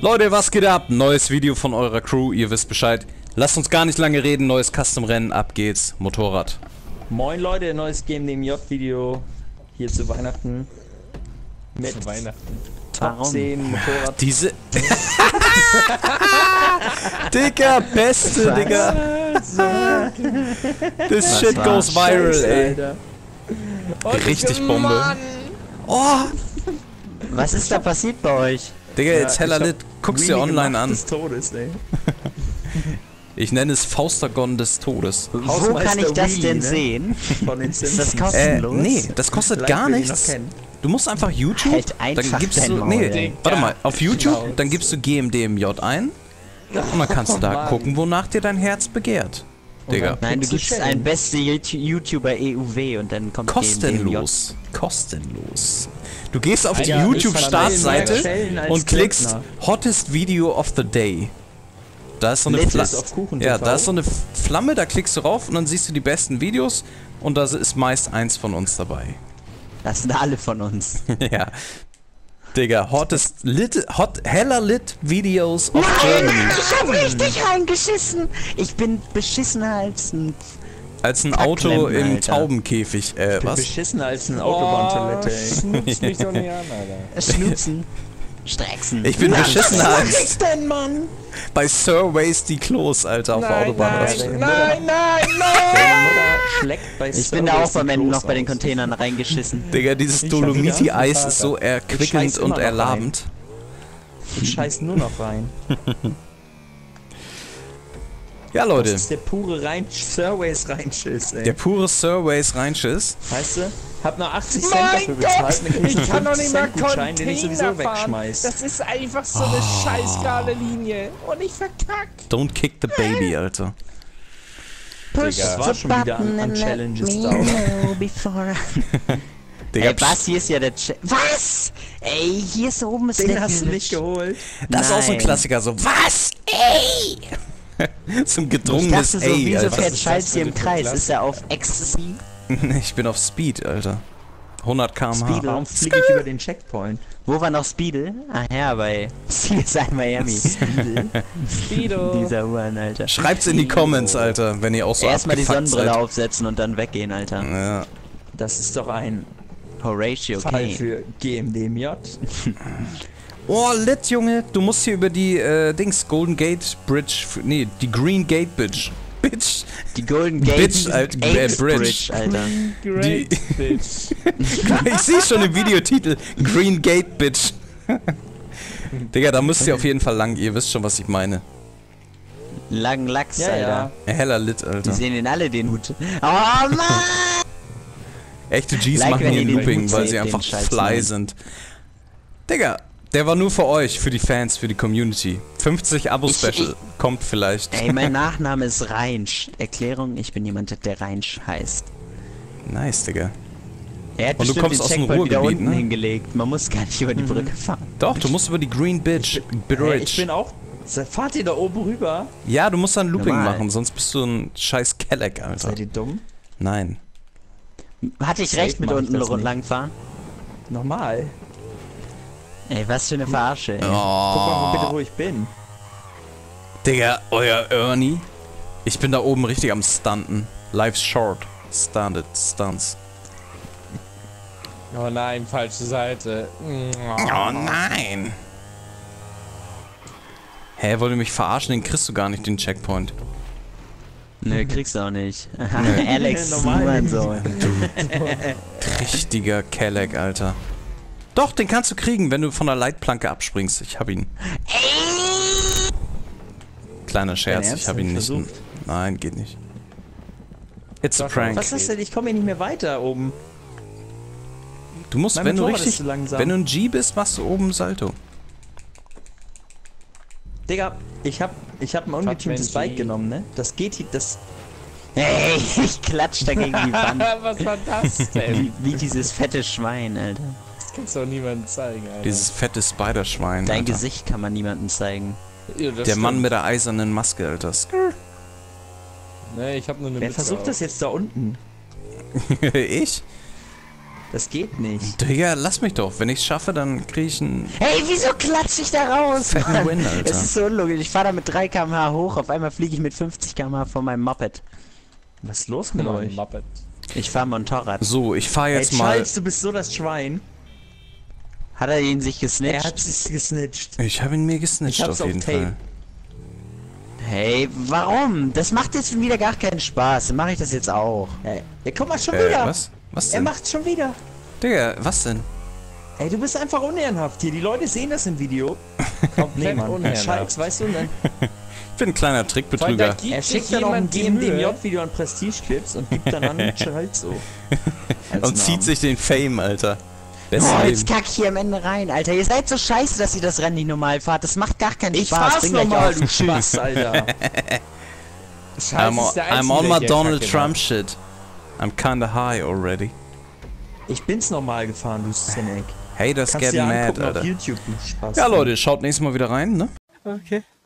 Leute, was geht ab? Neues Video von eurer Crew, ihr wisst Bescheid. Lasst uns gar nicht lange reden, neues Custom-Rennen, ab geht's, Motorrad. Moin Leute, neues GMDMJ-Video hier zu Weihnachten. Mit zu Weihnachten. Top 10 Motorrad. Diese... Digga, beste, Digga. This shit goes viral, ey. Richtig Bombe. Oh! Was ist da passiert bei euch? Digga, jetzt heller lit, guck's dir online an. Des Todes, ey. Ich nenne es Faustagon des Todes. Wo kann ich das denn sehen? Von den Ist das Simpsons. kostenlos? Nee, das kostet gar Vielleicht will ich nichts. noch kennen. Du musst einfach YouTube, Halt einfach dann gibst dein du, Maul, nee, ey. warte mal, auf YouTube, dann gibst du GMDMJ ein und dann kannst du da Mann. gucken, wonach dir dein Herz begehrt. Digga. Nein, du Kriegst du gibst Challenge. ein beste YouTuber EUW und dann kommt Kostenlos. Kostenlos. Du gehst auf die Alter, YouTube-Startseite ich verleihe mehr und klickst Klempner. Hottest Video of the Day. Da ist so eine Latest auf Kuchen Ja, TV. da ist so eine Flamme, da klickst du rauf und dann siehst du die besten Videos und da ist meist eins von uns dabei. Das sind alle von uns. Ja. Digga, heller lit Videos of Germany. Ich hab richtig reingeschissen. Ich bin beschissener als ein... Als ein Auto Verklemmen, im Alter. Taubenkäfig, was? Beschissener als eine Autobahntoilette, ey. Schnupf mich doch nicht an, Alter. Schnutzen. Strecksen. Ich bin beschissener als denn, Mann? bei Surveys die Klos, Alter, auf der Autobahn. nein. Nein, Deine Mutter schlägt bei Ich bin da auch beim Ende Klos noch bei den aus. Containern reingeschissen. Digga, dieses Ich hab Dolomiti-Eis wieder ist so Ich erquickend scheiß und immer noch erlabend. Ich scheiß nur noch rein. Ja, Das Leute, ist der pure Surveys Reinschiss, ey. der pure Surveys Reinschiss. Weißt du? Hab noch 80 Cent dafür bezahlt. Dann krieg Ich kann doch nicht mal 50-Cent-Gutschein, den ich sowieso Container fahren. wegschmeiß. Das ist einfach so eine scheiß gerade Linie. Und ich verkack. Don't kick the baby, Alter. Push Das war schon wieder an Challenges da. Digga, Ey, was? Hier ist ja der Was? Ey, hier ist oben ist Den der hast du nicht geholt. das ist auch so ein Nein. Klassiker, so, was? Ey! So ein Ich gedrungenes dachte so, Ey, wieso Alter. fährt das Schalz hier für im eine Kreis? Klasse? Ist er auf Ecstasy? Ich bin auf Speed, Alter. 100 km/h. Speed. Warum fliege ich über den Checkpoint? Wo war noch Speedle? Ah ja, bei CSI Miami. Speedo. Dieser Uhren, Alter. Schreibt's in die Comments, Alter, wenn ihr auch so Erstmal die abgefuckt Sonnenbrille seid. aufsetzen und dann weggehen, Alter. Ja. Das ist doch ein Horatio Fall Kane. für GMDMJ. Oh, lit, Junge. Du musst hier über die, Golden Gate Bridge, nee, die Green Gate Bridge. Bitch. Die Golden Gate Bitch, Alter, Gate Bridge. Alter. Great bitch. Ich sehe schon im Videotitel. Green Gate Bitch. Digga, da müsst ihr auf jeden Fall lang. Ihr wisst schon, was ich meine. Langen Lachs, Ja, Alter. ja. Heller lit, Die Alter. sehen den alle den Hut. Oh Mann! Echte Gs Like, machen wenn hier ihr den Looping, Hut weil seht, sie den einfach Scheiß fly nehmen. sind. Digga, der war nur für euch, für die Fans, für die Community. 50 Abo-Special. Kommt vielleicht. Ey, mein Nachname ist Reinsch. Erklärung, ich bin jemand, der Reinsch heißt. Nice, Digga. Er hat Und du bestimmt kommst den aus dem Checkpoint wieder Ruhrgebiet, unten ne? hingelegt. Man muss gar nicht über die Brücke fahren. Doch, du musst über die Green Bitch. Hey, ich Bridge. bin auch. Fahrt ihr da oben rüber? Ja, du musst dann Looping Normal. machen, sonst bist du ein scheiß Kelleck, Alter. Seid ihr dumm? Nein. Hatte ich Safe recht mit mach ich unten das nicht. langfahren? Normal. Ey, was für eine Verarsche, ey. Guck mal bitte, Oh, wo ich bin. Digga, euer Ernie. Ich bin da oben richtig am Stunten. Life's short. Stunts. Oh nein, falsche Seite. Oh nein. Hä, wollt ihr mich verarschen? Den kriegst du gar nicht, den Checkpoint. Nö, kriegst du auch nicht. Nö. Alex, Normal. mein Sohn. Richtiger Kelleck, Alter. Doch, den kannst du kriegen, wenn du von der Leitplanke abspringst. Ich hab ihn. Kleiner Scherz, Ernst? ich hab ihn nicht. Versucht? Nein, geht nicht. It's a Doch, prank. Was ist denn? Ich komme hier nicht mehr weiter oben. Du musst, Mein wenn du Motorrad ist richtig, zu langsam. wenn du ein G bist, machst du oben Salto. Digga, ich hab ein ungetuntes Mensch, Bike genommen, ne? Das geht hier, das... Ey, ich klatsch dagegen die Wand. Was war das denn? Wie dieses fette Schwein, Alter. Das kannst du doch niemandem zeigen, Alter. Dieses fette Spiderschwein, Dein Alter. Gesicht kann man niemandem zeigen. Ja, das Der Mann stimmt. mit der eisernen Maske, Alter. Nee, ich hab nur eine Wer Mütze versucht auf. das jetzt da unten? Ich? Das geht nicht. Digga, lass mich doch. Wenn ich's schaffe, dann krieg ich einen Hey, wieso klatsche ich da raus? fetten Mann? Win, Alter. Es ist so unlogisch. Ich fahre da mit 3 km/h hoch, auf einmal fliege ich mit 50 km/h von meinem Moped. Was ist los mit euch? Muppet. Ich fahre Motorrad. So, ich fahr Ey, jetzt mal... Charles, du bist so das Schwein. Hat er ihn sich Er gesnitcht? hat sich gesnitcht. Ich habe ihn mir gesnitcht Ich hab's auf jeden auf Tape. Fall. Hey, warum? Das macht jetzt wieder gar keinen Spaß. Dann mache ich das jetzt auch. Ey, ja, guck mal, schon wieder. Was? Was Er denn? macht's schon wieder. Digga, was denn? Ey, du bist einfach unehrenhaft hier. Die Leute sehen das im Video. Komplett unehrenhaft. Schalks, weißt du, und dann, Ich bin ein kleiner Trickbetrüger. Gibt er sich schickt dann auch ein jemand die Mühe? GmbMJ-Video an Prestige-Clips und gibt dann an Schalks so. Als Und zieht Namen. sich den Fame, Alter. Oh, Deswegen. jetzt kack ich hier am Ende rein, Alter. Ihr seid so scheiße, dass ihr das Rennen nicht normal fahrt. Das macht gar keinen Ich Spaß. fahr's Bring gleich nochmal, auf. du Spaß, Alter. Scheiße, I'm ist der I'm Einzige, on der my hier Donald Kacke Trump macht. shit. I'm kinda high already. Ich bin's normal gefahren, du Cynic. Haters Kannst getting dir mad, angucken auf Alter. YouTube, du Spaß. Ja, Leute, schaut nächstes Mal wieder rein, ne? Okay.